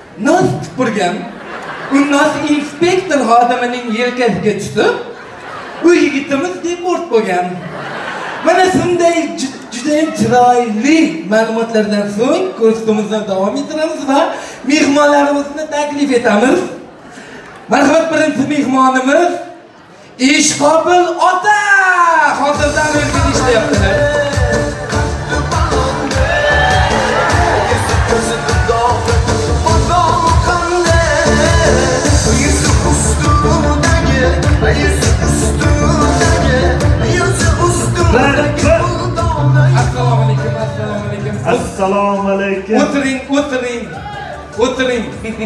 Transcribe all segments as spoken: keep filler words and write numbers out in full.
nos tupurgan. U nos inspektor xodimining yelkasiga tushib, u yigitimiz deport bo'lgan. Mana shunday juda ham chiroyli ma'lumotlardan so'ng kursimizni davom ettiramiz va mehmonlarimizni taklif etamiz. Marhamat, birinchi mehmonimiz Ishqobil ota. Hozirda Amerikada ishlayaptilar. Assalomu alaykum, assalomu alaykum. Assalomu alaykum. O'tiring, o'tiring. O'tiring.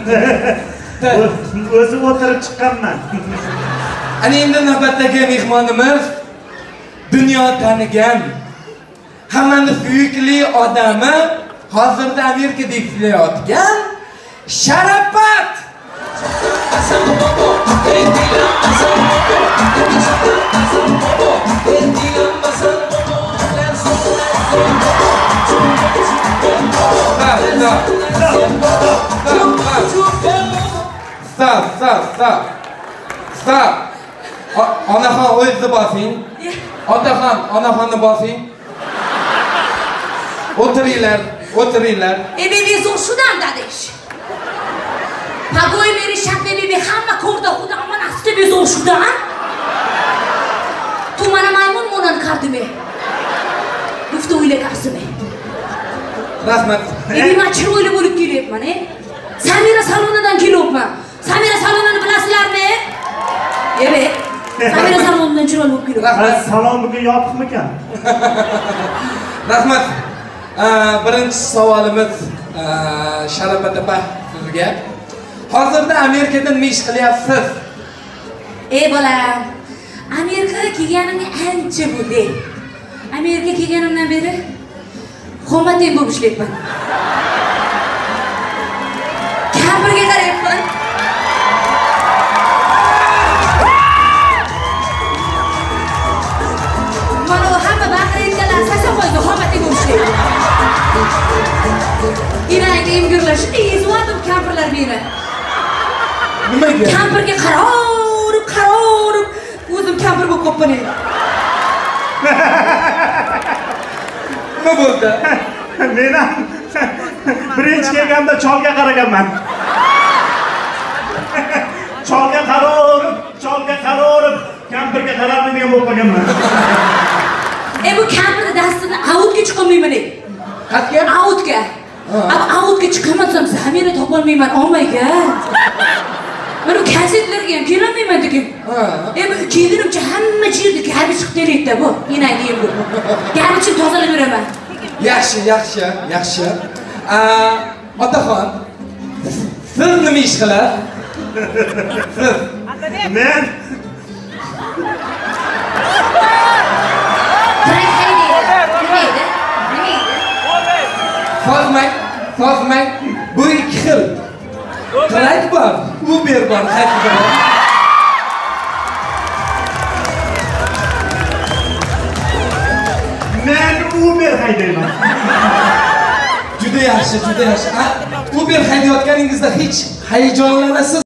O'zim o'tirib chiqqanman. Ana endi navbatdagi mehmonimiz dunyo tanigan, hammani suyukli odami, hozirda Amerikada ishlayotgan Sharafat. Stop, stop, stop. Stop. Onaxon o'zni bosing. Otaxon, onaxonni bosing. O'tiringlar, o'tiringlar. E bebi zo'shudan dadish. Pagoy meri shaqni bebi hamma ko'rdi, xudo aman asti be zo'shudan. Tu mana maymun mo'nan qardime. Gufti o'yla qarsime. Rahmat. Bebi men chiroyli bo'lib kelyapman, e? Samira salonidan kelyapman. Samira salonini bilasizlarmi? Evet. Samira salonidan chiroyli bo'lib kelyapman. Salon bugun yopiqmikan? Rahmat. Birinchi savolimiz Sharafat opa sizga. Hozirda Amerikada nima ish qilyapsiz? Ey bolam, Amerikaga kelganimga ancha bo'ldi. Amerikaga kelganimdan beri xomateng bo'lib ishlayapman. Kampirga qarayapman. Mana hamma baqirayotganlar sasaboyga xomateng bo'lib ishlayapman. Iranga emgirlash, ezvadim kampirlar meni. Nimaga? Kampirga qarorib, qarorib, o'zim kampir bo'lib qolibman. Nima bo'ldi? Men ham birinchi kelganda cholga qaraganman. Cholga qarorib, cholga qarorib, kampirga qaramaydigan bo'lib qolganman. E bu kampirni dastidan outga chiqolmayman. Qayerga? Outga. Ama outga chiqamasam Samira topolmayman olmayga. Mana kasetlarga ham kelolmayman degan. E bu kelgunimcha hamma yerda garbi chiqib kelayapti bu. Inagim bu. Garbichni tozalab beraman. Yaxshi, yaxshi, yaxshi. Otaxon, siz nima ish qilasiz? Siz? Men Sozmang, sozmang. Bu ikki xil. Trak bor, Uber bor, qaysi biri? Men Uber haydayman. Juda yaxshi, juda yaxshi. Uber haydayotganingizda hech hayajonlanasiz